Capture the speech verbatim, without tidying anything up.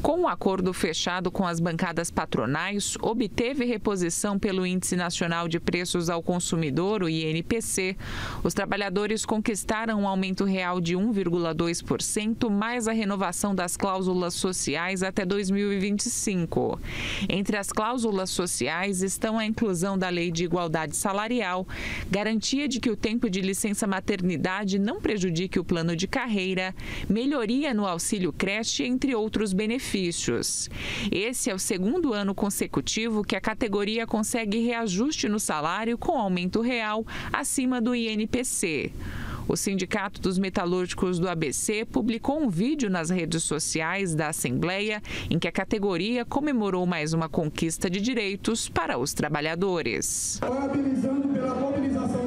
Com o acordo fechado com as bancadas patronais, obteve reposição pelo Índice Nacional de Preços ao Consumidor, o I N P C. Os trabalhadores conquistaram um aumento real de um vírgula dois por cento, mais a renovação das cláusulas sociais até dois mil e vinte e cinco. Entre as cláusulas sociais estão a inclusão da Lei de Igualdade Salarial, garantia de que o tempo de licença maternidade não prejudique o plano de carreira, melhoria no auxílio creche, entre outros benefícios. Esse é o segundo ano consecutivo que a categoria consegue reajuste no salário com aumento real acima do I N P C. O Sindicato dos Metalúrgicos do A B C publicou um vídeo nas redes sociais da Assembleia em que a categoria comemorou mais uma conquista de direitos para os trabalhadores. Parabenizando pela mobilização